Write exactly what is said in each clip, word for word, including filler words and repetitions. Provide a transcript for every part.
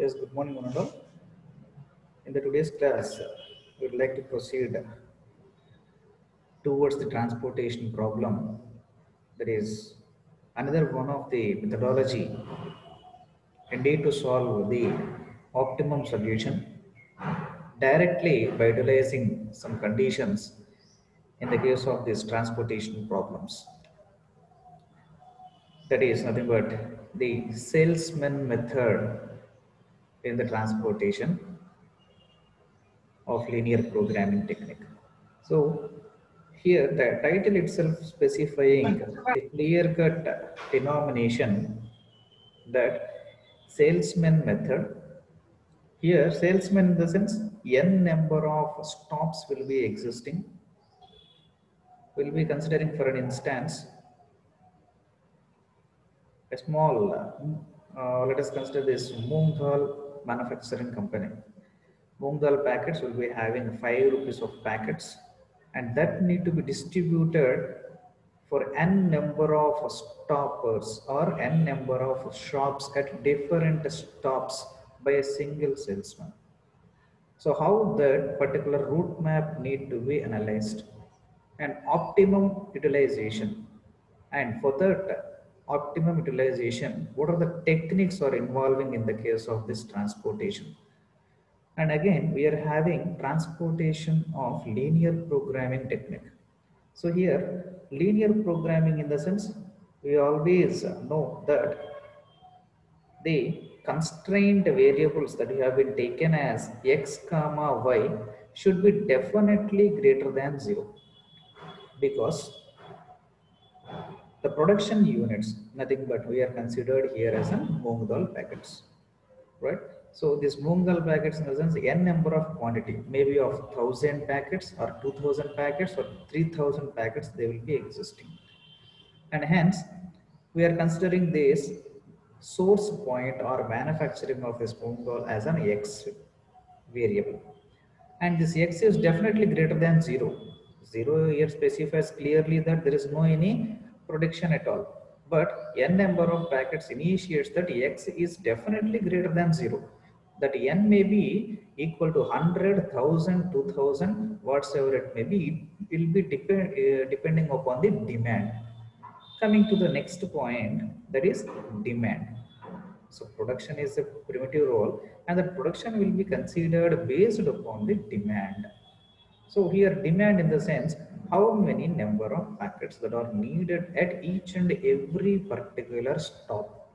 Yes, good morning, Manolo. In the today's class, uh, we would like to proceed towards the transportation problem. That is another one of the methodology indeed to solve the optimum solution directly by utilizing some conditions in the case of these transportation problems. That is nothing but the salesman method in the transportation of linear programming technique. So here the title itself specifying the clear-cut denomination that salesman method. Here salesman in the sense n number of stops will be existing. We'll be considering for an instance a small, uh, let us consider this moong dal manufacturing company. Moong dal packets will be having five rupees of packets, and that need to be distributed for n number of stoppers or n number of shops at different stops by a single salesman. So how that particular route map need to be analyzed and optimum utilization. And for that optimum utilization, what are the techniques are involving in the case of this transportation? And again, we are having transportation of linear programming technique. So here, linear programming in the sense, we always know that the constrained variables that you have been taken as x comma y should be definitely greater than zero, because the production units, nothing but we are considered here as a moong dal packets, right? So this moong dal packets in the sense n number of quantity, maybe of one thousand packets or two thousand packets or three thousand packets, they will be existing. And hence, we are considering this source point or manufacturing of this moong dal as an x variable. And this x is definitely greater than zero. Zero here specifies clearly that there is no any production at all. But n number of packets initiates that x is definitely greater than zero. That n may be equal to one hundred, one thousand, two thousand, whatsoever it may be, it will be depend, uh, depending upon the demand. Coming to the next point, that is demand. So production is a primitive role, and the production will be considered based upon the demand. So here demand in the sense how many number of packets that are needed at each and every particular stop.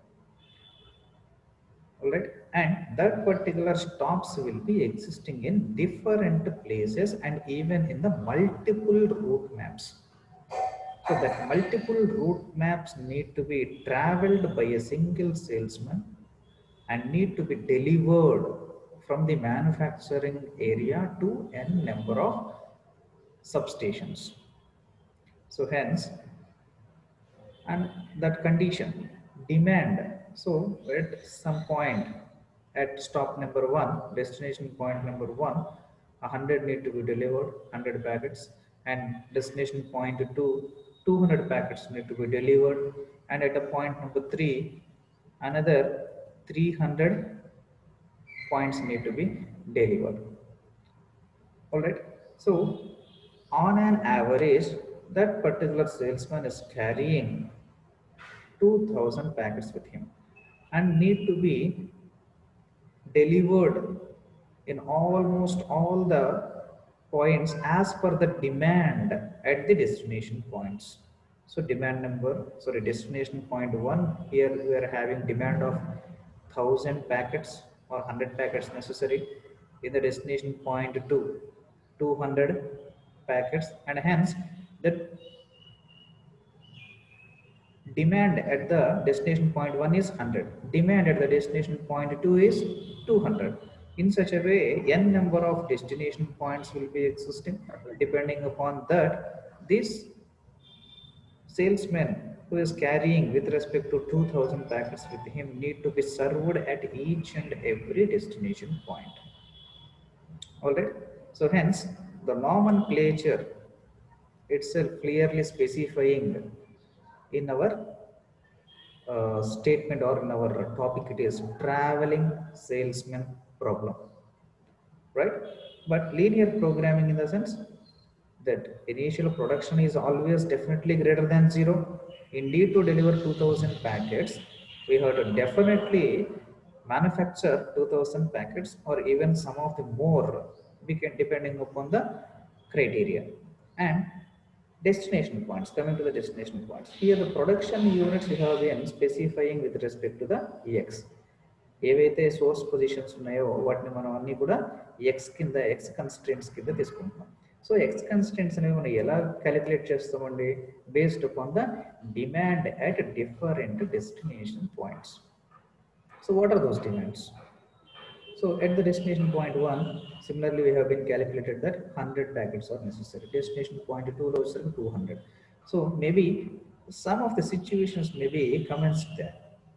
All right, and that particular stops will be existing in different places and even in the multiple route maps. So that multiple route maps need to be traveled by a single salesman and need to be delivered from the manufacturing area to n number of substations. So hence, and that condition, demand. So at some point at stop number one, destination point number one, one hundred need to be delivered, one hundred packets, and destination point two, two hundred packets need to be delivered, and at a point number three, another three hundred points need to be delivered. All right. So on an average, that particular salesman is carrying two thousand packets with him and need to be delivered in almost all the points as per the demand at the destination points. So demand number, sorry, destination point one, here we are having demand of one thousand packets or one hundred packets necessary. In the destination point two, two hundred packets, and hence the demand at the destination point one is one hundred. Demand at the destination point two is two hundred. In such a way, n number of destination points will be existing. Depending upon that, this salesman who is carrying with respect to two thousand packets with him need to be served at each and every destination point. All right. So hence, the nomenclature itself clearly specifying in our uh, statement or in our topic, it is traveling salesman problem, right? But linear programming in the sense that initial production is always definitely greater than zero. Indeed, to deliver two thousand packets, we have to definitely manufacture two thousand packets or even some of the more, we can, depending upon the criteria. And destination points, coming to the destination points. Here the production units we have been specifying with respect to the X. ఏవైతే source positions ఉన్నాయో వాటిని మనం అన్ని కూడా X కింద X constraints కింద తీసుకుంటున్నాం. So X constraints అనేవి మనం ఎలా క్యాలిక్యులేట్ చేస్తామండి? Based upon the demand at different destination points. So what are those demands? So at the destination point one, similarly we have been calculated that one hundred packets are necessary. Destination point two is two hundred. So maybe some of the situations may be commenced there.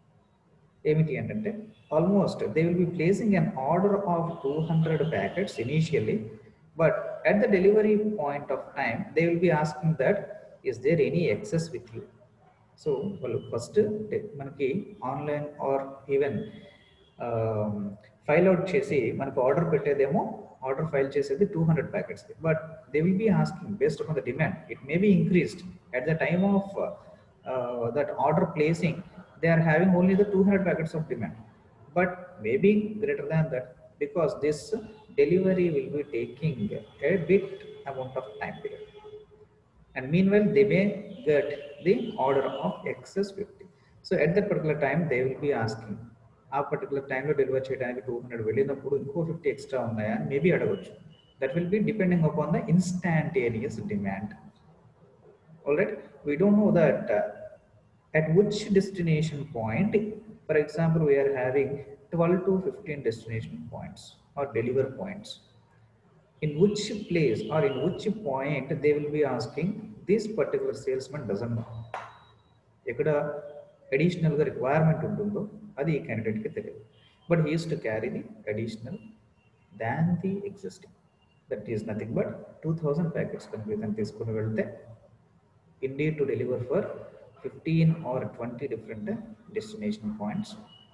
Almost they will be placing an order of two hundred packets initially, but at the delivery point of time they will be asking that, is there any excess with you? So well, first manaki online or even um, file out chesi manaku order pettedemo, order file chesedi two hundred packets, but they will be asking based upon the demand. It may be increased at the time of uh, uh, that order placing. They are having only the two hundred packets of demand, but maybe greater than that, because this delivery will be taking a bit amount of time period, and meanwhile they may get the order of excess fifty. So at that particular time they will be asking, ఆ particular టైంలో deliver చేయడానికి two hundred వెళ్ళినప్పుడు ఇంకో fifty extra ఉన్నాయా అని maybe అడగచ్చు. That will be depending upon the instantaneous demand. Alright, we don't know that at which destination point. For example, we are having twelve to fifteen destination points or deliver points. In which place or in which point they will be asking, this particular salesman doesn't know. Ekkada additional requirement untundo adi ee candidate ki teliyadu, but he is to carry the additional than the existing. That is nothing but two thousand packets complete తీసుకుని వెళ్తే, indeed to deliver for fifteen or twenty different destination points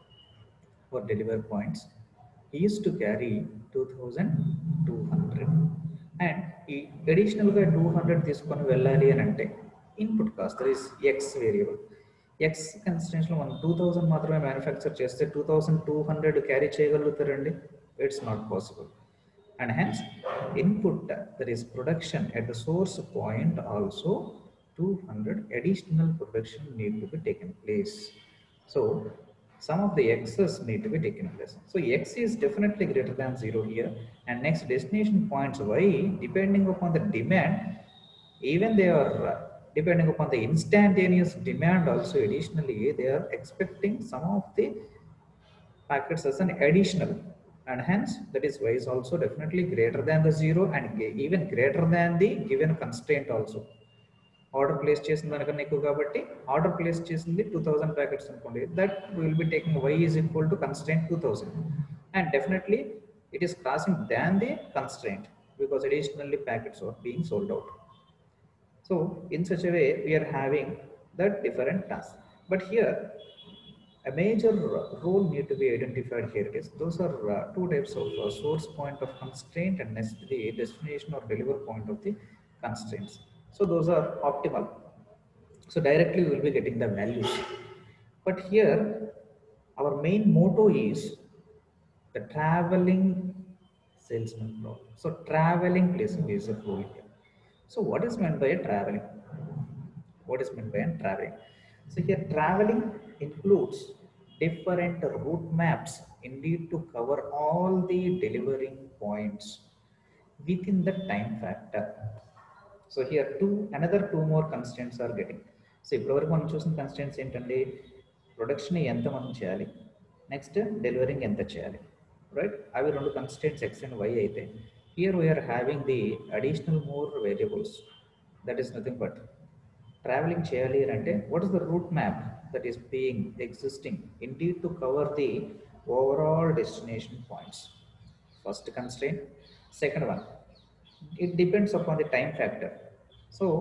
or deliver points, he is to carry two thousand two hundred. And ఈ additional గా two hundred తీసుకొని వెళ్ళాలి అని అంటే input cost, there is X variable. X constants లో మనం two thousand మాత్రమే manufacture చేస్తే two thousand two hundred carry చేయగలుగుతారండి? It's not possible. And hence input, that is production at the source point, also two hundred additional production need to be taken place. So some of the excess need to be taken place. So x is definitely greater than zero here. And next destination points y, depending upon the demand, even they are uh, depending upon the instantaneous demand also, additionally they are expecting some of the packets as an additional, and hence that is y is also definitely greater than the zero and even greater than the given constraint also. Order place చేసిన దానికన్నా ఎక్కువ కాబట్టి order place చేసింది two thousand packets అనుకోండి, that will be taking Y is equal to constraint two thousand, and definitely it is crossing than the constraint because additionally packets are being sold out. So in such a way we're having that different task. But here a major role need to be identified here. It is those are uh, two types of uh, source point of constraint and next the destination or deliver point of the constraints. So those are optimal. So directly we will be getting the values. But here our main motto is the traveling salesman problem. So traveling plays a major role here. So what is meant by a traveling? What is meant by a traveling? So here traveling includes different route maps indeed to cover all the delivering points within the time factor. So here two another two more constraints are getting. So if we are choosing constraints ఏంటంటే production ఎంత మనం చేయాలి, next delivering ఎంత చేయాలి, right? అవి రెండు constraints x and y అయితే, here we are having the additional more variables. That is nothing but traveling cheyali ante, what is the route map that is being existing indeed to cover the overall destination points? First constraint. Second one, it depends upon the time factor. So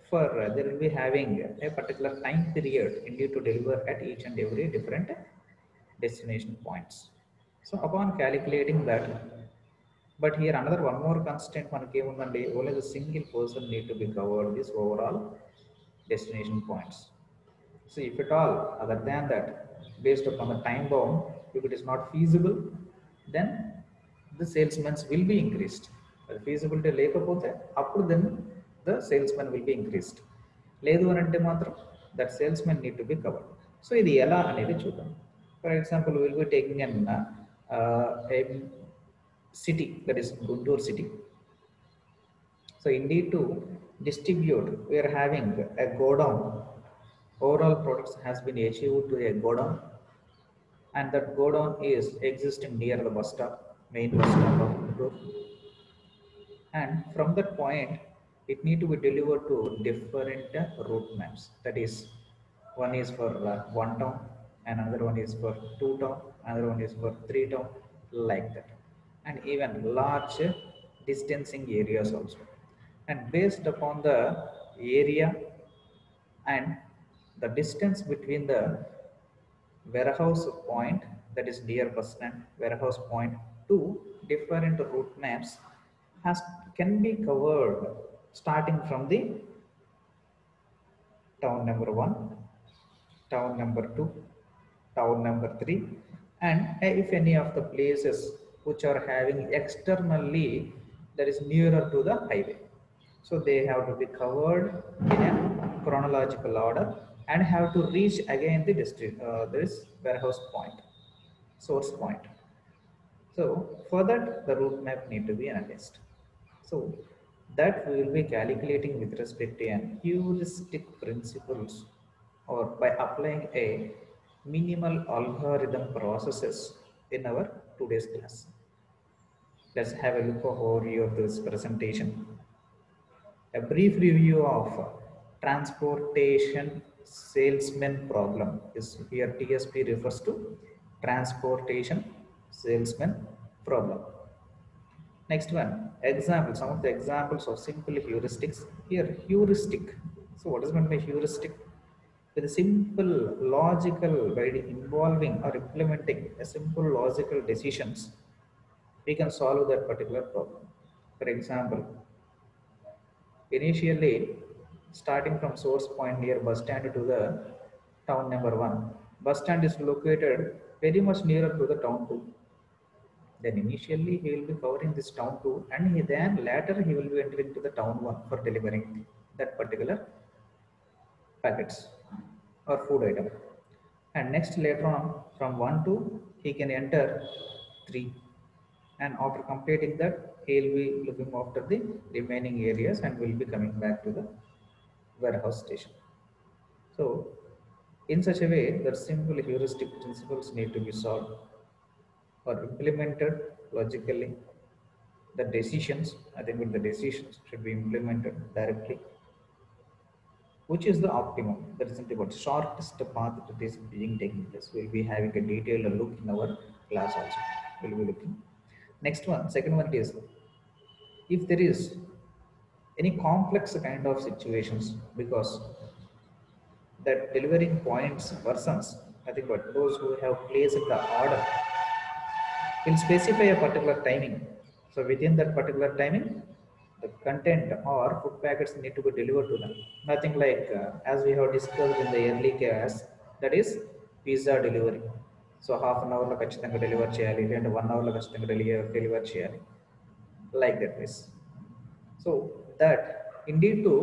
for uh, they will be having a particular time period indeed to deliver at each and every different destination points. So upon calculating that, but here another one more constraint మనకి ఏముందండి, only the single person need to be covered this overall destination points. So if at all other than that, based upon the time bound, if it is not feasible, then the salesmen will be increased. అది feasibility లేకపోతే అప్పుడు then the salesman will be increased. లేదు అని అంటే మాత్రం that salesman need to be covered. So ఇది ఎలా అనేది చూద్దాం. For example, we will be taking an uh, a city, that is Guntur city. So indeed to distribute, we are having a godown. Overall products has been achieved to a godown, and that godown is existing near the bus stop, main bus stop of Guntur. And from that point, it need to be delivered to different uh, route maps. That is, one is for uh, one town, another one is for two town, another one is for three town, like that, and even large uh, distancing areas also. And based upon the area and the distance between the warehouse point, that is near bus stand warehouse point, to different route maps has can be covered starting from the town number one, town number two, town number three, and if any of the places which are having externally, that is nearer to the highway. So they have to be covered in a chronological order and have to reach again the district, uh, this warehouse point, source point. So for that, the route map need to be analyzed. So that we will be calculating with respect to an heuristic principles, or by applying a minimal algorithm processes in our today's class. Let's have a look at overview of this presentation. A brief review of transportation salesman problem is here. T S P refers to transportation salesman problem. Next one, example, some of the examples of simple heuristics. Here, heuristic. So what is meant by heuristic? With a simple logical, by involving or implementing a simple logical decisions, we can solve that particular problem. For example, initially starting from source point near bus stand to the town number one, bus stand is located very much nearer to the town two. Then initially he will be covering this town two, and he, then later he will be entering to the town one for delivering that particular packets or food item. And next later on from one to he can enter three, and after completing that he will be looking after the remaining areas and will be coming back to the warehouse station. So in such a way that simple heuristic principles need to be solved or implemented logically. The decisions, I think with the decisions should be implemented directly. Which is the optimum? That is simply what shortest path to this being taking place. We'll be having a detailed look in our class also. We'll be looking. Next one, second one is, if there is any complex kind of situations, because that delivering points persons, I think what those who have placed the order will specify a particular timing. So within that particular timing, the content or food packets need to be delivered to them. Nothing like uh, as we have discussed in the early class, that is pizza delivery. So half an hour lo kachithanga deliver cheyali, and one hour lo kachithanga deliver cheyali, like that is. So that indeed to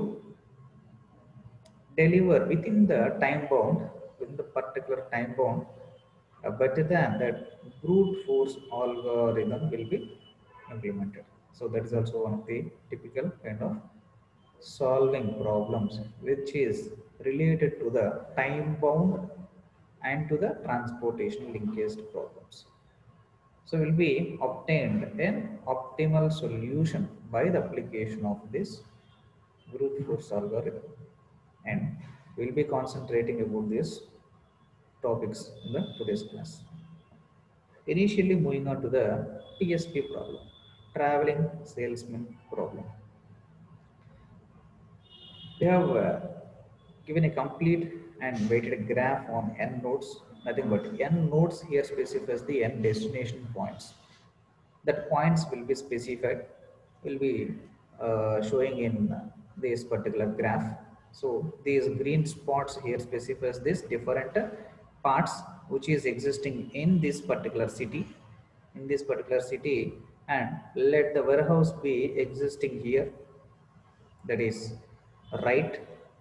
deliver within the time bound, within the particular time bound, uh, better than that brute force algorithm will be implemented. So that is also one of the typical kind of solving problems which is related to the time bound and to the transportation linkage problems. So will be obtained an optimal solution by the application of this brute force algorithm, and we'll be concentrating about these topics in the today's class. Initially moving on to the T S P problem, traveling salesman problem. We have uh, given a complete and weighted graph on n nodes, nothing but n nodes here specifies the n destination points. That points will be specified, will be uh, showing in this particular graph. So these green spots here specifies this different parts which is existing in this particular city, in this particular city, and let the warehouse be existing here, that is right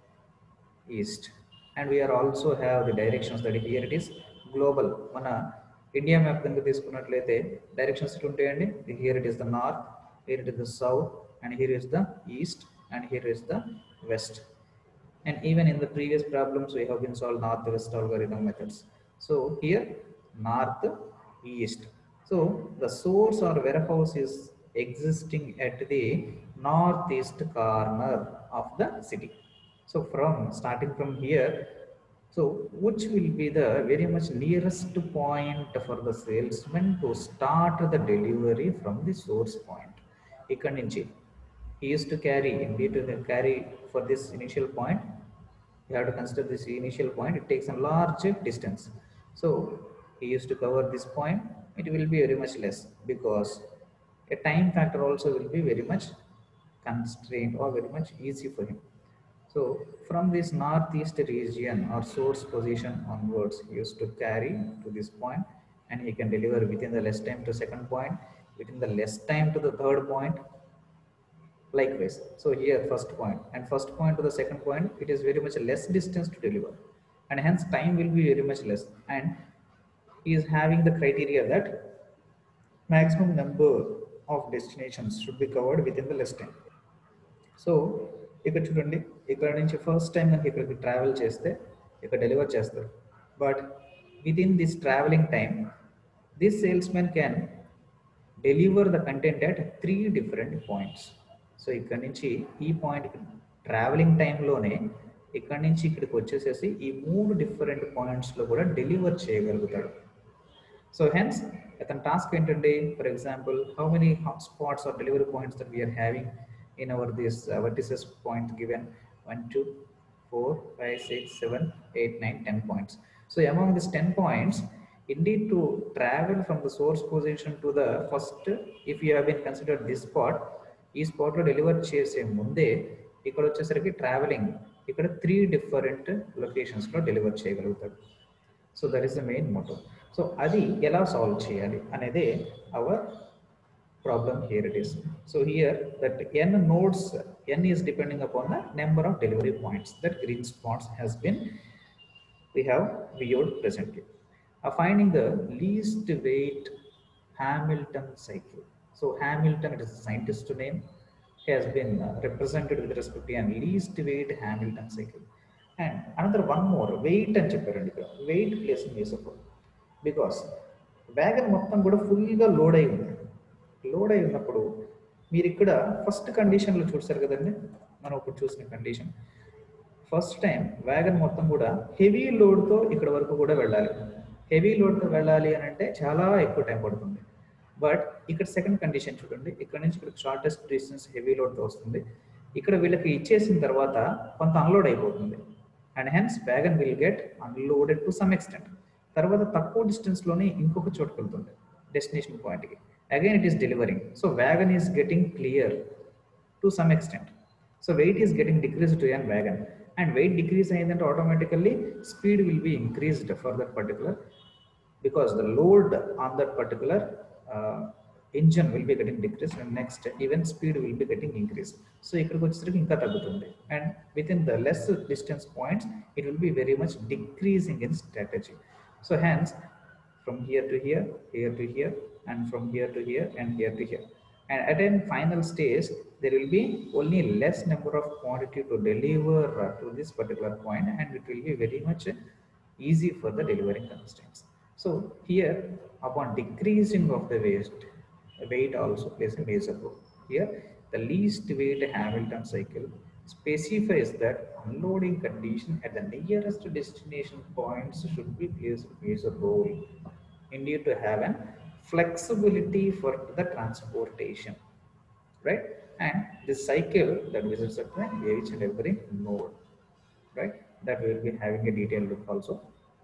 east. And we are also have the directions, that here it is global మన India map కనుక తీసుకున్నట్లయితే directions ఇటు ఉంటాయండి. Here it is the north, here it is the south, and here is the east, and here is the west. And even in the previous problems we have been solved north west algorithm methods. So here north east. So the source or warehouse is existing at the northeast corner of the city. So from starting from here, so which will be the very much nearest point for the salesman to start the delivery from the source point. ఇక్కడ నుంచి he used to carry need to carry for this initial point. You have to consider this initial point. It takes a large distance. So he used to cover this point. It will be very much less because a time factor also will be very much constrained or very much easy for him. So from this northeast region or source position onwards, he used to carry to this point, and he can deliver within the less time to second point, within the less time to the third point. Likewise, so here first point and first point to the second point, it is very much less distance to deliver, and hence time will be very much less. And he is having the criteria that maximum number of destinations should be covered within the less time. So ఇక్కడ చూడండి, ఇక్కడ నుంచి first time కనుక ఇక్కడికి travel చేస్తే ఇక్కడ deliver చేస్తారు. But within this travelling time this sales men can deliver the content at three different points. So ఇక్కడ నుంచి ఈ పాయింట్ ట్రావెలింగ్ టైంలోనే ఇక్కడ నుంచి ఇక్కడికి వచ్చేసేసి ఈ మూడు డిఫరెంట్ పాయింట్స్లో కూడా డెలివర్ చేయగలుగుతాడు. సో హెన్స్ అతని టాస్క్ ఏంటంటే, for example how many hot spots are delivery points that we are having in our this uh, vertices point given one two four five six seven eight nine ten points. So among these ten points, indeed to travel from the source position to the first, if you have been considered this spot, ఈ spot లో deliver చేసే ముందే ఇక్కడ వచ్చేసరికి travelling ఇక్కడ three different locations లో deliver చేయగలుగుతాడు. So that is the main motto. So అది ఎలా సాల్వ్ చేయాలి అనేది our problem. Here it is. So here that n nodes, n is depending upon the number of delivery points that green spots has been we have viewed presently. Uh, finding the least weight Hamilton cycle. So Hamilton, it is a scientist name, has been uh, represented with respect to a least weight Hamilton cycle. And another one more weight and చెప్పారండి. ఇక్కడ weight plays a major role because wagon మొత్తం కూడా full గా load అయి ఉంది. Load అయి ఉన్నప్పుడు మీరు ఇక్కడ ఫస్ట్ కండిషన్లో చూసారు కదండి, మనం ఇప్పుడు చూసిన కండిషన్ ఫస్ట్ టైం వ్యాగన్ మొత్తం కూడా హెవీ లోడ్తో ఇక్కడ వరకు కూడా వెళ్ళాలి. హెవీ లోడ్తో వెళ్ళాలి అని అంటే చాలా ఎక్కువ టైం పడుతుంది. బట్ ఇక్కడ సెకండ్ కండిషన్ చూడండి, ఇక్కడ నుంచి ఇక్కడ షార్టెస్ట్ డిస్టెన్స్ హెవీ లోడ్తో వస్తుంది. ఇక్కడ వీళ్ళకి ఇచ్చేసిన తర్వాత కొంత అన్లోడ్ అయిపోతుంది, and hence wagon will get unloaded to some extent. తర్వాత తక్కువ డిస్టెన్స్లోనే ఇంకొక చోటుకు వెళ్తుంది డెస్టినేషన్ పాయింట్కి. Again it is delivering. So wagon is getting clear to some extent. So weight is getting decreased to an wagon, and weight decrease and automatically speed will be increased for that particular, because the load on that particular uh, engine will be getting decreased, and next even speed will be getting increased. So ikkadiki vachesariki inka taggutundi, and within the less distance points it will be very much decreasing in strategy. So hence from here to here, here to here, and from here to here, and here to here, and at a final stage there will be only less number of quantity to deliver to this particular point, and it will be very much easy for the delivering constraints. So here upon decreasing of the weight, weight also plays a major role. Here the least weight Hamilton cycle specifies that unloading condition at the nearest destination points should be plays a major role indeed to have an flexibility for the transportation, right? and this cycle that visits at each and every node, right? That we will be having a detailed look also.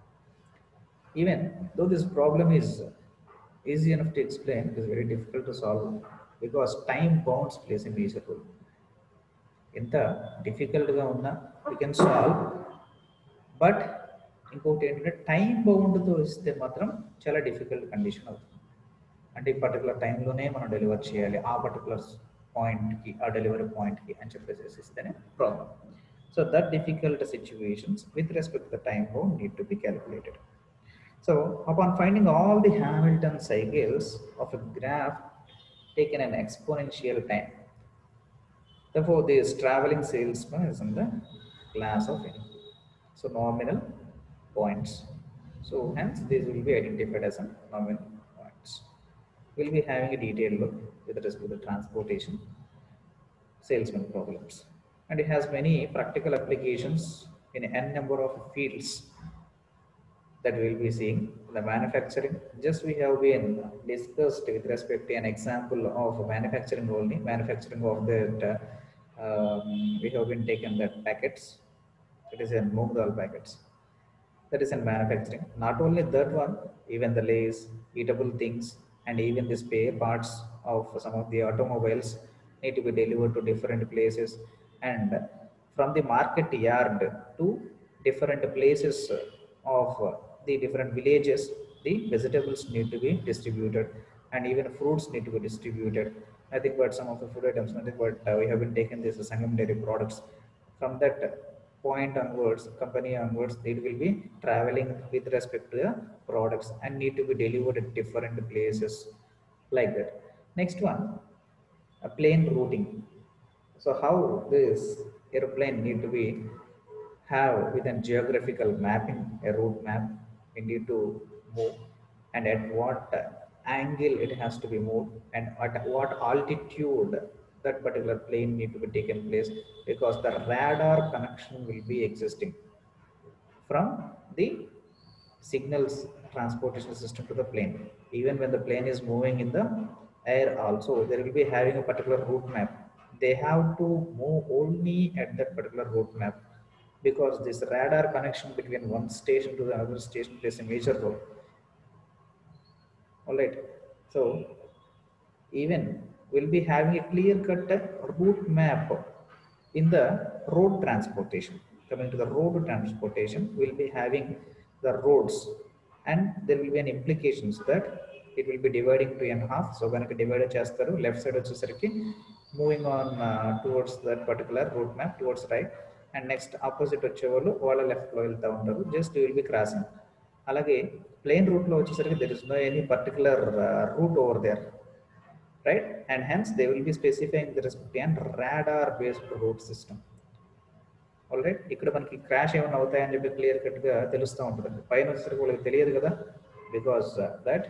Even though this problem is easy enough to explain, it is very difficult to solve because time bounds plays a major role. ఎంత డిఫికల్ట్గా ఉన్నా we can solve, but ఇంకొకటి ఏంటంటే time బౌండ్తో ఇస్తే మాత్రం చాలా difficult condition అవుతుంది. అంటే ఈ పర్టికులర్ టైంలోనే మనం డెలివర్ చేయాలి ఆ పర్టికులర్ పాయింట్కి, ఆ డెలివరీ పాయింట్కి అని చెప్పేసి ఇస్తేనే problem. So that difficult situations with respect to the time bound need to be calculated. So upon finding all the Hamilton cycles of a graph taken an exponential time, therefore this traveling salesman is in the class of n. So nominal points. So hence these will be identified as a nominal points. We'll be having a detailed look with respect to the transportation salesman problems. And it has many practical applications in n number of fields that we will be seeing. The manufacturing, just we have been discussed with respect to an example of manufacturing only, manufacturing of that uh, um, we have been taken that packets, it is in moong dal packets, that is in manufacturing. Not only that one, even the lays, eatable things, and even the spare parts of some of the automobiles need to be delivered to different places, and from the market yard to different places of the different villages, the vegetables need to be distributed, and even fruits need to be distributed. Nothing but some of the food items, nothing but uh, we have been taken this Sangam dairy products. From that point onwards, company onwards, it will be traveling with respect to the products and need to be delivered at different places like that. Next one, a plane routing. So how this airplane need to be have within geographical mapping, a route map, we need to move, and at what angle it has to be moved, and at what altitude that particular plane need to be taken place, because the radar connection will be existing from the signals transportation system to the plane. Even when the plane is moving in the air also, there will be having a particular route map. They have to move only at that particular route map, because this radar connection between one station to the other station plays a major role. All right. So even we'll be having a clear cut route map in the road transportation. Coming to the road transportation, we'll be having the roads, and there will be an implications that it will be dividing to in half. So when I divide chestaru, left side vachesariki moving on uh, towards that particular route map towards right, and next opposite వచ్చేవాళ్ళు వాళ్ళ left లో వెళ్తూ ఉంటారు, just will be crossing. అలాగే plane route లో వచ్చేసరికి there is no any particular route over there, right? And hence they will be specifying the respect and radar based route system. All right, ఇక్కడ మనకి crash ఏమైనా అవుతాయని చెప్పి clear cut గా తెలుస్తూ ఉంటుంది. పైన వచ్చేసరికి వాళ్ళకి తెలియదు కదా, because that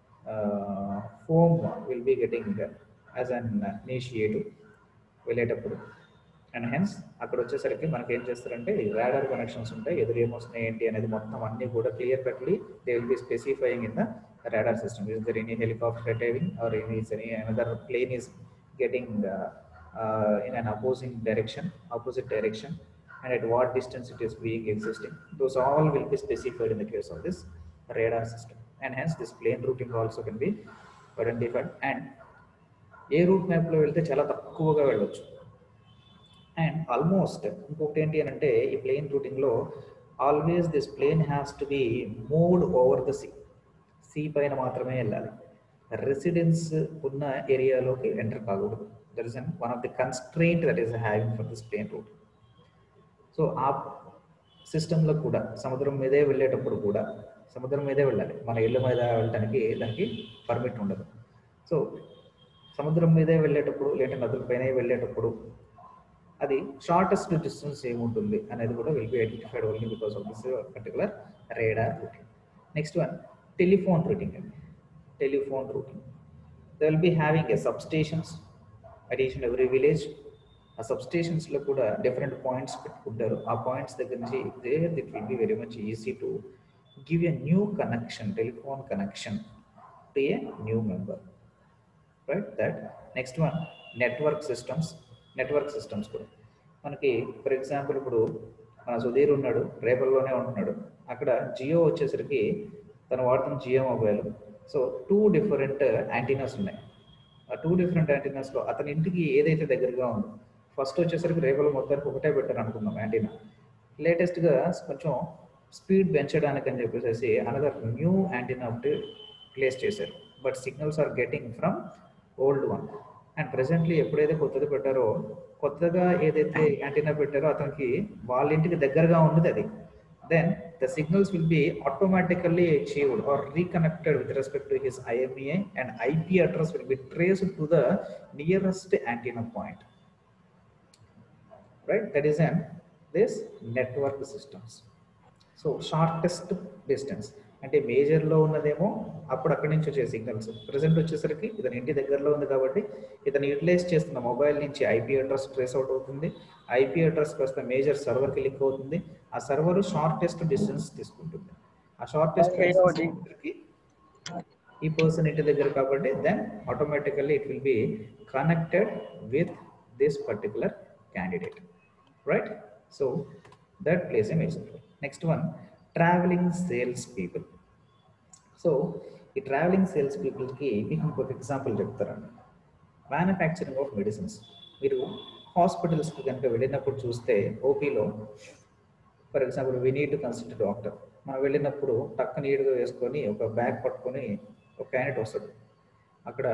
form will be getting as an initiative వెళ్ళేటప్పుడు. అండ్ హెన్స్ అక్కడ వచ్చేసరికి మనకి ఏం చేస్తారంటే రాడార్ కనెక్షన్స్ ఉంటాయి, ఎదురు ఏమొస్తున్నాయి ఏంటి అనేది మొత్తం అన్ని కూడా clearcutly they will be specifying in the radar system. Is there any helicopter attacking, or is any another plane is getting uh, uh, in an opposing direction, opposite direction, and at what distance it is being existing? Those all will be specified in the case of this radar system, and hence this plane routing also can be identified. And ఏ route మ్యాప్లో వెళ్తే చాలా తక్కువగా వెళ్ళొచ్చు. And almost ఇంకొకటి ఏంటి అని అంటే ఈ ప్లేన్ రూటింగ్లో always this plane has to be moved over the sea. Sea పైన మాత్రమే వెళ్ళాలి, రెసిడెన్స్ ఉన్న ఏరియాలోకి ఎంటర్ కాకూడదు. That is one of the constraint that is having for this plane route. So ఆ సిస్టంలో కూడా సముద్రం మీదే వెళ్ళేటప్పుడు కూడా సముద్రం మీదే వెళ్ళాలి, మన ఇళ్ళ మీద వెళ్ళడానికి దానికి పర్మిట్ ఉండదు. సో సముద్రం మీదే వెళ్ళేటప్పుడు లేదంటే నదులపైన వెళ్ళేటప్పుడు అది షార్టెస్ట్ డిస్టెన్స్ ఏముంటుంది అనేది కూడా will be identified only because of this particular radar routing. Next one, telephone routing అండి. Telephone routing, they will be having a substations at each and every village. ఆ సబ్స్టేషన్స్లో కూడా డిఫరెంట్ పాయింట్స్ పెట్టుకుంటారు. ఆ points దగ్గర నుంచి there it will be very much easy to give a new connection, telephone connection to a new member, right? That next one, network systems network systems కూడా మనకి for example ఇప్పుడు మన సుధీర్ ఉన్నాడు, రేపల్లోనే ఉంటున్నాడు. అక్కడ జియో వచ్చేసరికి తను వాడుతున్న Jio mobile. So two different antennas ఉన్నాయి. ఆ టూ డిఫరెంట్ యాంటీనాస్లో అతని ఇంటికి ఏదైతే దగ్గరగా ఉందో, ఫస్ట్ వచ్చేసరికి రేపల్ మొత్తానికి ఒకటే పెట్టారు అనుకుందాం యాంటీనా. లేటెస్ట్గా కొంచెం స్పీడ్ పెంచడానికి అని చెప్పేసి అనదర్ న్యూ యాంటీనా ఒకటి ప్లేస్ చేశారు. But signals are getting from old one. And presently ఎప్పుడైతే కొత్తది పెట్టారో, కొత్తగా ఏదైతే యాంటీనా పెట్టారో అతనికి వాళ్ళ ఇంటికి దగ్గరగా ఉన్నది అది. then the signals will be automatically achieved or reconnected with respect to his I M E I, and I P address will be traced to the nearest antenna point. Right? That is an this network systems. So shortest distance అంటే మేజర్లో ఉన్నదేమో అప్పుడు అక్కడి నుంచి వచ్చే signals. Present వచ్చేసరికి ఇతని ఇంటి దగ్గరలో ఉంది కాబట్టి ఇతను యూటిలైజ్ చేస్తున్న మొబైల్ నుంచి ఐపీ అడ్రస్ ట్రేస్ అవుట్ అవుతుంది. ఐపీ అడ్రస్ వస్తే మేజర్ సర్వర్కి లింక్ అవుతుంది. ఆ సర్వర్ షార్టెస్ట్ డిస్టెన్స్ తీసుకుంటుంది. ఆ షార్టెస్ట్ డిస్టెన్స్కి ఈ పర్సన్ ఇంటి దగ్గర కాబట్టి then automatically it will be connected with this particular candidate. Right? So that place a major role. Next one, travelling sales people. సో ఈ ట్రావెలింగ్ సేల్స్ పీపుల్కి మీకు ఇంకొక ఎగ్జాంపుల్ చెప్తారండి. Manufacturing of medicines. మీరు హాస్పిటల్స్కి కనుక వెళ్ళినప్పుడు చూస్తే ఓపీలో for example we need to consult doctor. మనం వెళ్ళినప్పుడు టక్క నీట్గా వేసుకొని ఒక బ్యాగ్ పట్టుకొని ఒక క్యాండిడేట్ వస్తాడు. అక్కడ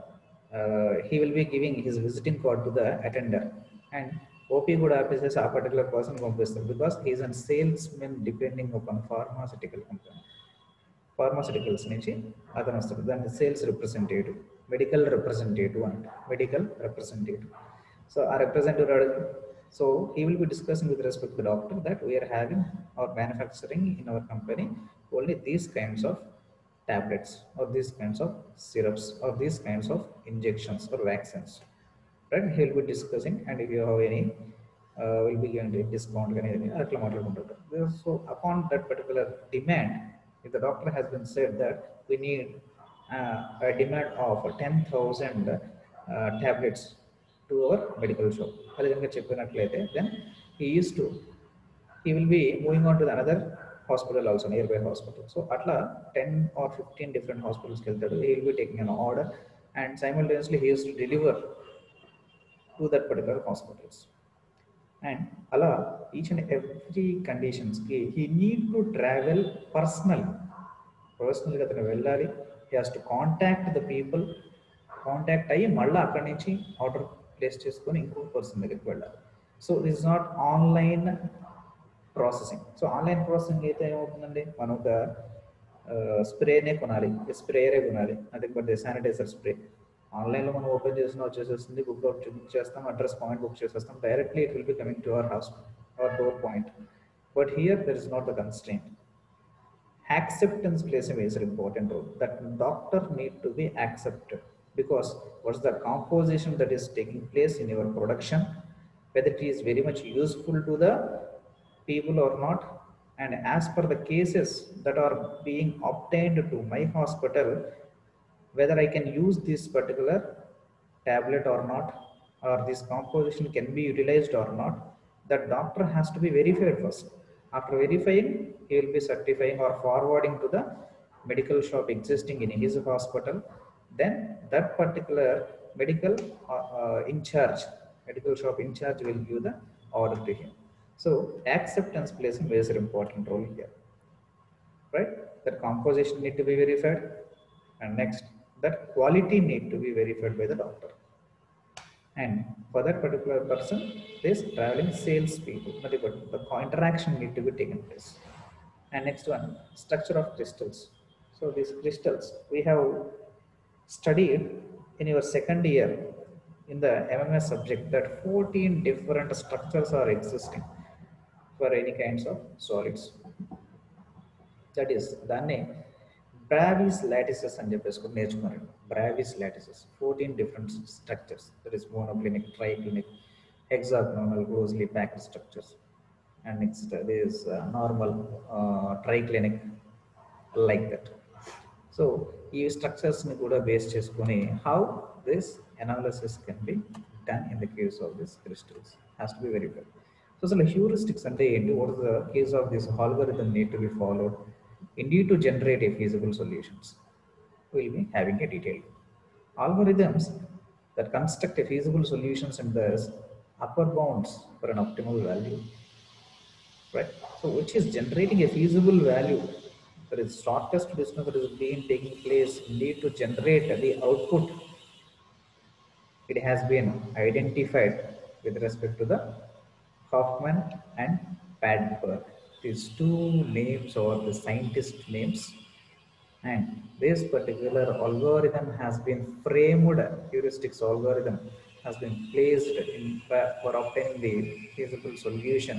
he will be giving his visiting card to the attender and OP కూడా ఆపేసేసి ఆ పర్టికులర్ పర్సన్ పంపిస్తారు. Because he is an sales men depending upon pharmaceutical company. Pharmaceuticals నుంచి అతను వస్తాడు. దాన్ని సేల్స్ రిప్రజెంటేటివ్, మెడికల్ రిప్రజెంటేటివ్ అంటే మెడికల్ రిప్రజెంటేటివ్. సో ఆ రిప్రజెంటేటివ్ అడుగు. So he will be discussing with respect to doctor that we are having our manufacturing in our company only these kinds of tablets or these kinds of syrups or these kinds of injections or vaccines. Right? He will be discussing, and if you have any uh, will be given a discount anything atla maatladukuntaru. So upon that particular demand, if the doctor has been said that we need uh, a demand of ten thousand uh, tablets to our medical shop, adi ganaka cheppinatlaithe then he used to he will be moving on to the another hospital also, nearby hospital. So atla ten or fifteen different hospitals keltadu. He will be taking an order and simultaneously he used to deliver to that particular hospitals. And ala each and every conditions ki he need to travel personally. Personally ga tanu vellali. He has to contact the people, contact ayi malla akkadi nunchi order place cheskoni inko person దగ్గరికి వెళ్ళాలి. So this is not online processing. So online processing అయితే ఏమవుతుందండి, మనం ఒక స్ప్రేనే కొనాలి, స్ప్రేయరే కొనాలి, అది but sanitiser spray ఆన్లైన్లో మనం ఓపెన్ చేసిన వచ్చేసేస్తుంది, బుక్ బుక్ చేస్తాం, అడ్రస్ పాయింట్ బుక్ చేసేస్తాం, directly it will be coming to our house our door point. But here there is not the constraint. Acceptance plays a very important role. That doctor need to be accepted because what's the composition that is taking place in your production, whether it is very much useful to the people or not, and as per the cases that are being obtained to my hospital, whether I can use this particular tablet or not, or this composition can be utilized or not, that doctor has to be verified first. After verifying, he will be certifying or forwarding to the medical shop existing in his hospital. Then that particular medical uh, uh, in charge, medical shop in charge will give the order to him. So acceptance plays a very important role here, right? That composition need to be verified, and next that quality need to be verified by the doctor. And for that particular person, this traveling sales people, the interaction need to be taken place. And next one, structure of crystals. So these crystals we have studied in your second year in the M M S subject that fourteen different structures are existing for any kinds of solids. That is danne Bravais lattices అని చెప్పేసుకుని నేర్చుకున్నారండి. Bravais lattices, fourteen different structures. That is monoclinic, triclinic, hexagonal, closely packed structures. And next there is uh, normal uh, triclinic, like that. So ఈ structures ని కూడా base చేసుకొని how this analysis can be done in the case of this crystals has to be verified. So అసలు heuristics అంటే ఏంటి? What is the case of this algorithm need to be followed in order to generate a feasible solutions? We will be having a detailed algorithms that construct a feasible solutions and thus upper bounds for an optimal value, right? So which is generating a feasible value, that is shortest distance that is being taking place need to generate the output. It has been identified with respect to the Hoffman and Padberg. These two names are the scientist names, and this particular algorithm has been framed, heuristics algorithm has been placed in for obtaining the feasible solution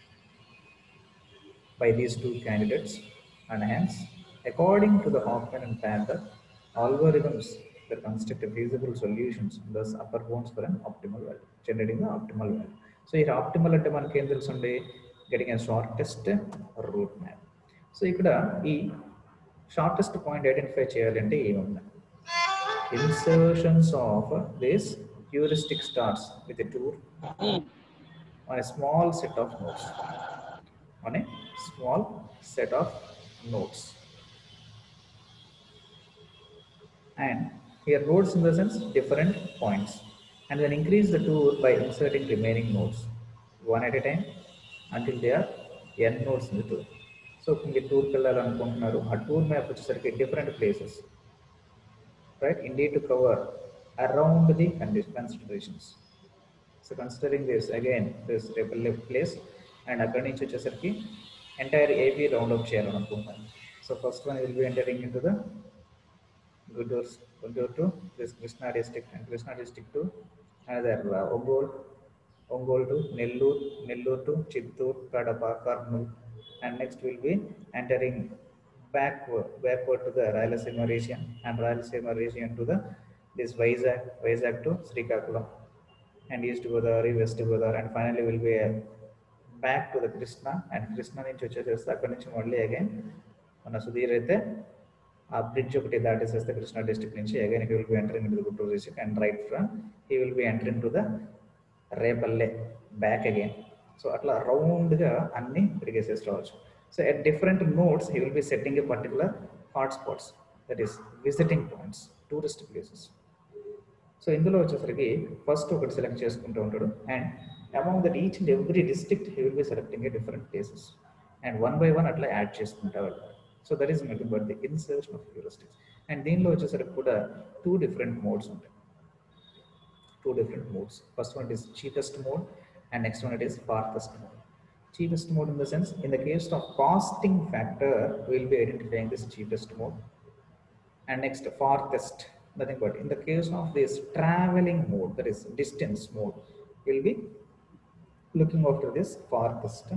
by these two candidates, and hence according to the Hoffman and Panther algorithms that construct a feasible solutions, thus upper bounds for an optimal value, generating the optimal value. So here optimal ante manaki em telusundi, getting a shortest route map. So ikkada ee shortest point identify cheyalante em undi, insertions of this heuristic starts with a tour on a small set of nodes, on a small set of nodes, and here nodes in the sense different points, and then increase the tour by inserting remaining nodes one at a time until there are n nodes in the tour. So మీరు tour వెళ్ళాలనుకుంటున్నారు, ఆ tour map వచ్చేసరికి different places, right? Indeed to cover around the considerations. So considering this again, this left place, and అక్కడి నుంచి వచ్చేసరికి entire A P round up చేయాలనుకుంటున్నాను. So first one will be entering into the Guntur, Guntur to this Krishna district, and Krishna district to another uh, Ongol, Ongol to Nellore, Nellore to Chittoor, Kadapa, Kurnool, and next will be entering backward, backward to the Rayalaseema region, and Rayalaseema region to the this Vizag, Vizag to Srikakulam, and East Godavari, West Godavari, and finally will be uh, back to the Krishna, and Krishna నుంచి వచ్చేసేస్తే అక్కడి నుంచి మళ్ళీ again మన సుధీర్ అయితే ఆ bridge ఒకటి దాటేసేస్తే Krishna district నుంచి again he will be entering in to the Guntur district, and right from he will be entering to the Repalle back again. So అట్లా రౌండ్గా అన్ని తిరిగేసేసి రావచ్చు. So at different notes he will be setting a particular hot spots, that is visiting points, tourist places. So ఇందులో వచ్చేసరికి first ఒకటి select చేసుకుంటూ ఉంటాడు, and among that each and every district he will be selecting a different places, and one by one అట్లా add చేసుకుంటా వెళ్తారు. So that is nothing but the insertion of heuristics. And దీనిలో వచ్చేసరికి కూడా two different modes ఉంటాయి, two different modes. First one is cheapest mode, and next one it is farthest mode. Cheapest mode in the sense, in the case of costing factor, we will be identifying this cheapest mode, and next farthest, nothing but in the case of this traveling mode, that is distance mode, we will be looking after this farthest.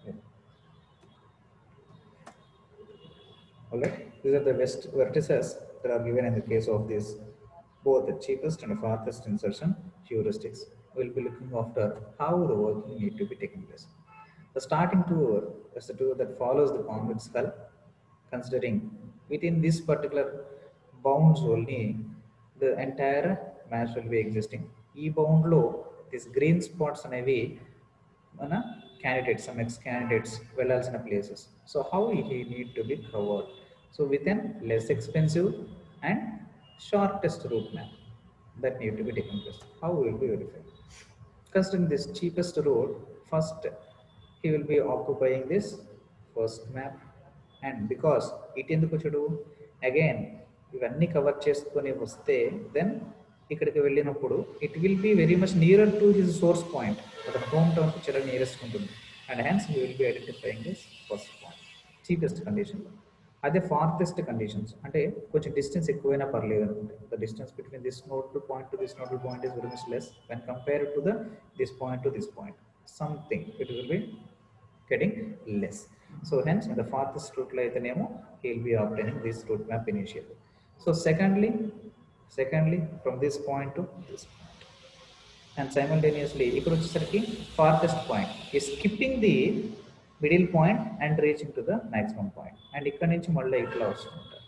Alright, these are the best vertices that are given in the case of this both the cheapest and farthest insertion heuristics. We will be looking after how the working need to be taking place. The starting tour is the tour that follows the convex hull, considering within this particular bounds only the entire mass will be existing. E bound low, these green spots అనేవి మన candidates, some ex candidates వెళ్ళాల్సిన places. So how he need to be covered? So within less expensive and shortest route map that need to be taken place. How will be verified? Considering this cheapest route, first he will be occupying this first map, and because it ఎందుకు వచ్చాడు again ఇవన్నీ cover చేసుకొని వస్తే then ఇక్కడికి వెళ్ళినప్పుడు it will be very much nearer to his source point, అతని home town కి చాలా నియరెస్ట్ ఉంటుంది, and hence he will be identifying this first point cheapest కండిషన్లో. అదే ఫార్తెస్ట్ కండిషన్స్ అంటే కొంచెం డిస్టెన్స్ ఎక్కువైనా పర్లేదు అనుకుంటే, the distance between this node to point to this node to point is very much less when compare to the this point to this point, something it will be getting less. So hence in the farthest రూట్లో అయితేనేమో he will be obtaining this route map initially. So secondly secondly from this point to this point, and simultaneously ఇక్కడ వచ్చేసరికి farthest point is skipping the middle point and reaching to the maximum point, and ఇక్కడ నుంచి మళ్ళీ ఇట్లా వస్తుంటారు.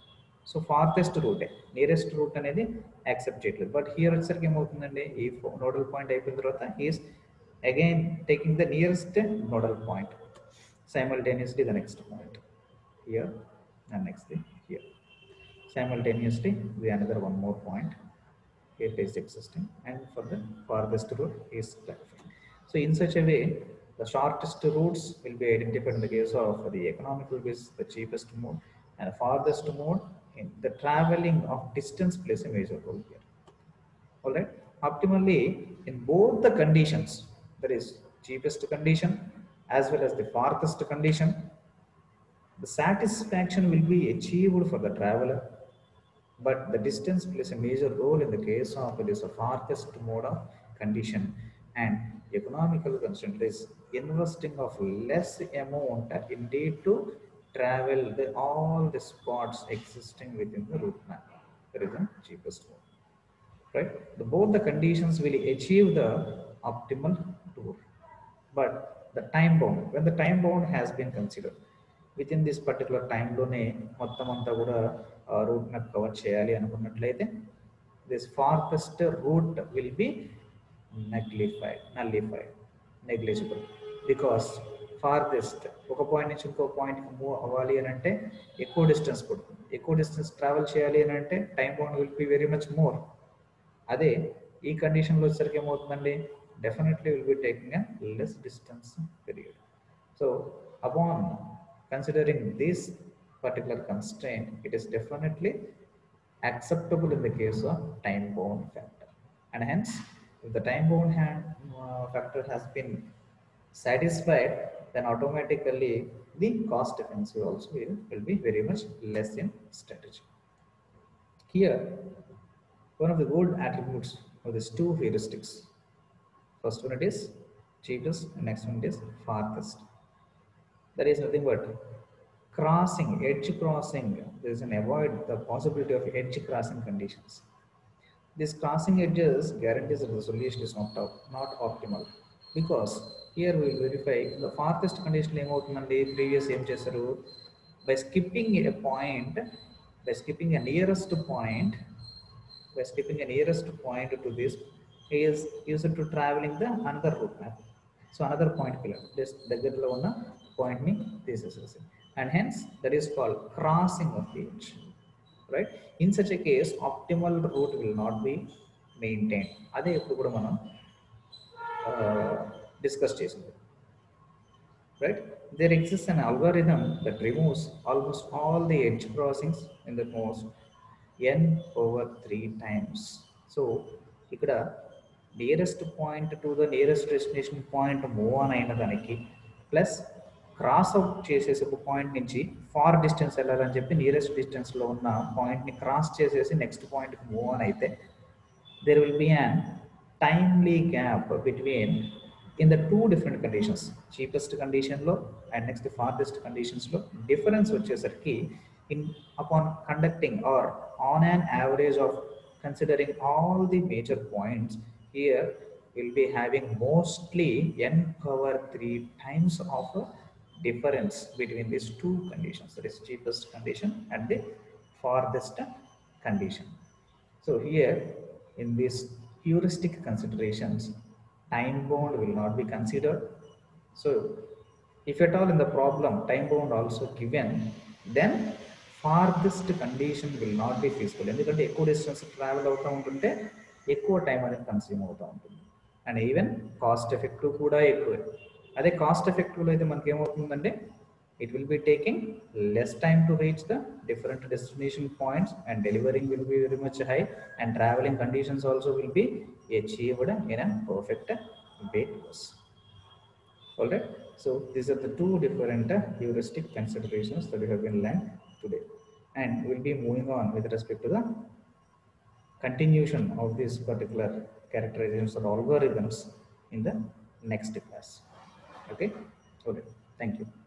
So farthest రూటే, nearest route అనేది accept చేయట్లేదు. బట్ హియర్ వచ్చేసరికి ఏమవుతుందండి, ఈ నోడల్ పాయింట్ అయిపోయిన తర్వాత he's again taking the nearest nodal point simultaneously the next point here and next thing here. Simultaneously the another one more point here is existing, and for the farthest route is clarifying. So in such a way, the shortest routes will be identified in the case of the economical is the cheapest mode, and the farthest mode in the traveling of distance plays a major role here. All right. Optimally, in both the conditions, that is cheapest condition as well as the farthest condition, the satisfaction will be achieved for the traveler, but the distance plays a major role in the case of it is a farthest mode of condition, and economical constraint is investing of less amount indeed to travel the, all the spots existing within the route map. That is the cheapest mode, right? The, both the conditions will achieve the optimal tour, but the time bound, when the time bound has been considered, within this particular time లోనే మొత్తం అంతా కూడా route map cover చేయాలి అనుకున్నట్లయితే this farthest route will be nullified nullified negligible, because farthest ఒక point నుంచి ఇంకో పాయింట్కి మూవ్ అవ్వాలి అని అంటే ఎక్కువ డిస్టెన్స్ పడుతుంది, ఎక్కువ డిస్టెన్స్ ట్రావెల్ చేయాలి అని అంటే time bound will be very much more. అదే ఈ కండిషన్లో వచ్చేసరికి ఏమవుతుందండి, definitely will be taking a less distance period. So upon considering this particular constraint, it is definitely acceptable in the case of time bound factor, and hence if the time bound hand, uh, factor has been satisfied, then automatically the cost effective also will, will be very much less in strategy. Here one of the good attributes of these two heuristics, first one it is cheapest, and next one it is farthest. That is nothing but crossing, edge crossing. There is an avoid the possibility of edge crossing conditions. This crossing edges guarantees that the solution is not op not optimal, because here we will verify the farthest condition ఏమవుతుందండి, previous ఏం చేశారు, by skipping a point, by skipping a nearest point, by skipping a nearest point to this is used to traveling the another route map. So another point killer, this దగ్గరలో ఉన్న point ని తీసేసేసి, and hence that is called crossing of the edge, right? In such a case, optimal route will not be maintained. అదే ఇప్పుడు కూడా మనం discuss చేసింది, right? There exists an algorithm that removes almost all the edge crossings in the most n over three times. So ఇక్కడ nearest point to the nearest destination point move on అయిన దానికి plus cross out చేసేసి ఒక point నుంచి far distance వెళ్ళాలని చెప్పి nearest డిస్టెన్స్లో ఉన్న పాయింట్ని క్రాస్ చేసేసి నెక్స్ట్ పాయింట్కి మూవ్ ఆన్ అయితే there will be an timely gap between in the two different conditions, cheapest condition లో and next farthest conditions లో difference వచ్చేసరికి in upon conducting or on an average of considering all the major points, here we'll be having mostly n power three times of a difference between these two conditions, that is cheapest condition and the farthest condition. So here in these heuristic considerations, time bound will not be considered. So if at all in the problem time bound also given, then farthest condition will not be feasible, ఎందుకంటే ఎక్కువ distance travel అవుతూ ఉంటుంటే ఎక్కువ time అనేది consume అవుతూ ఉంటుంది, and even cost effective కూడా ఎక్కువే. అదే కాస్ట్ ఎఫెక్టివ్లో అయితే మనకి ఏమవుతుందంటే it will be taking less time to reach the different destination points, and delivering will be very much high, and traveling conditions also will be achieved in a perfect way to us. All right, so these are the two different heuristic considerations that we have been learned today, and we'll be moving on with respect to the continuation of this particular characterizations or algorithms in the next class. Okay, okay, thank you.